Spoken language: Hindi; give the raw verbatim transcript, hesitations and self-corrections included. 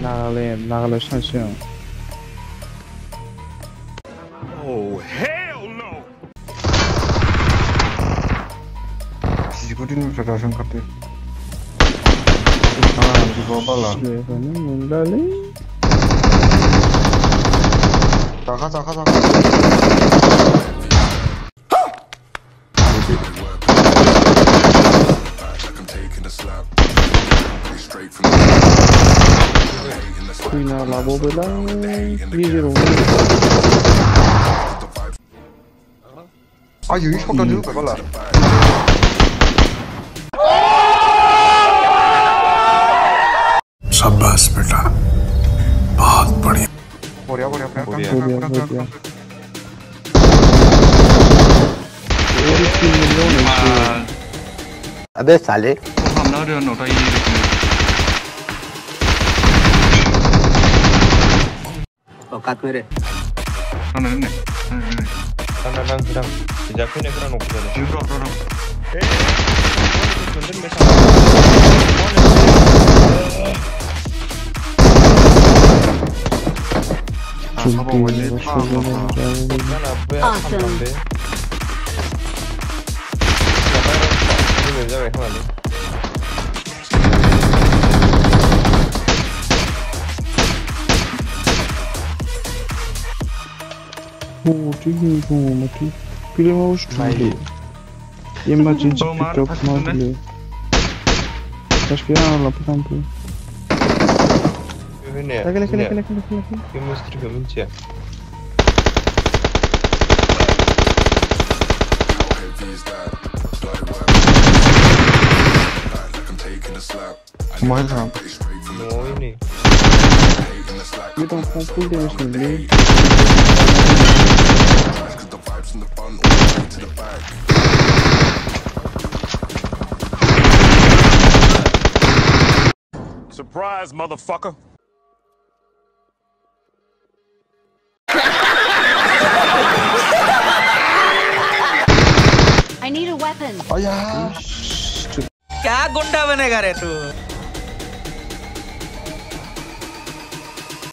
Nagaland, Nagaland station. Oh hell no! Security में प्रकाशन करते हैं। हाँ, जी बाबा ला। Mundali. ताका ताका ताका। Queen la bobela. Video. 아 여기 shotgun 좀 가봐라. शाबाश बेटा बहुत बढ़िया बढ़िया बढ़िया बढ़िया बढ़िया अबे साले हम ना रे नोटा ये औकात मेरे ना ना Đang đang đang đang. Sejak ini kena nukul jalan. bro bro bro Eh, bener mesra. apa boleh? Mana apa yang sampai? Ini beza berapa ni? Oh, ini tu mati. Pilih mau sekali. Emergency pickup model. Acho que ela lá para campo. Ini. Lagi lagi lagi lagi lagi. Ini mesti kemencia. Mau kan? Mau ini. Kita mau full day sini. Surprise, motherfucker! I need a weapon. Ayah. क्या गुंडा बनेगा रे तू